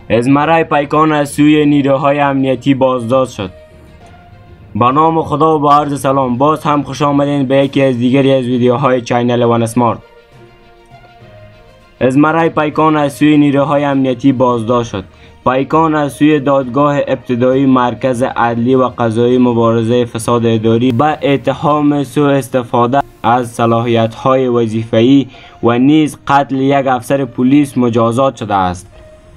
ازمرای پیکان از سوی نیروهای امنیتی بازداشت شد. با نام خدا و با عرض سلام، باز هم خوش آمدین به یکی از دیگری از ویدیوهای چینل وان اسمارت. ازمرای پیکان از سوی نیروهای امنیتی بازداشت شد. پیکان از سوی دادگاه ابتدایی مرکز عدلی و قضایی مبارزه فساد اداری به اتهام سوء استفاده از صلاحیت‌های وظیفه‌ای و نیز قتل یک افسر پلیس مجازات شده است.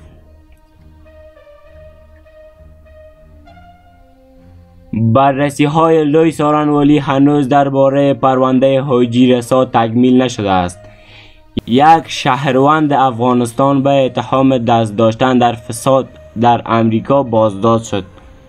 بررسی‌های لوی سارنوالی هنوز درباره پرونده حاجی رسا تکمیل نشده است. یک شهروند افغانستان به اتهام دست داشتن در فساد در امریکا بازداشت شد.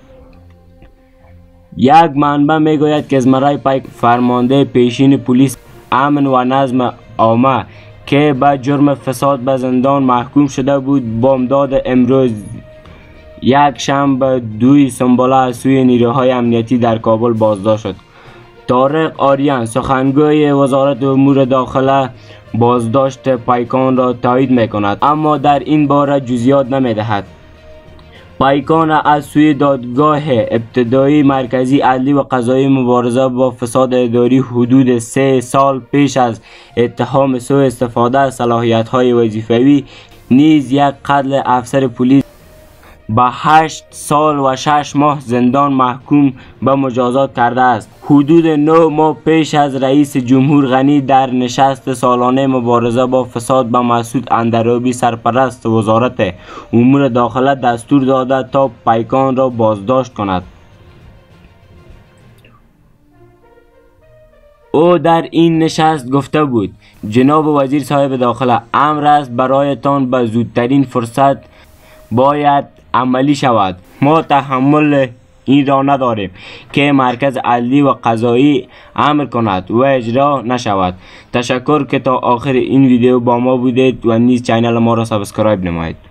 یک منبع میگوید که ازمرای پیک فرمانده پیشین پلیس امن و نظم عامه که به جرم فساد به زندان محکوم شده بود بامداد امروز یک شنبه 2 سنباله از سوی نیروهای امنیتی در کابل بازداشت شد. طارق آریان سخنگوی وزارت امور داخله بازداشت پیکان را تایید میکند، اما در این باره جزئیات نمیدهد. پیکان از سوی دادگاه ابتدایی مرکزی عدلی و قضایی مبارزه با فساد اداری حدود 3 سال پیش از اتهام سوء استفاده از صلاحیت‌های وظیفه‌ای نیز یک قتل افسر پلیس به 8 سال و 6 ماه زندان محکوم به مجازات کرده است. حدود 9 ماه پیش از رئیس جمهور غنی در نشست سالانه مبارزه با فساد به مسعود اندرابی سرپرست وزارت امور داخله دستور داده تا پیکان را بازداشت کند. او در این نشست گفته بود: جناب وزیر صاحب داخله، امر است برایتان به زودترین فرصت باید عملی شود. ما تحمل این را نداریم که مرکز عدلی و قضایی امر کند و اجرا نشود. تشکر که تا آخر این ویدیو با ما بودید و نیز چینل ما را سابسکرایب نمایید.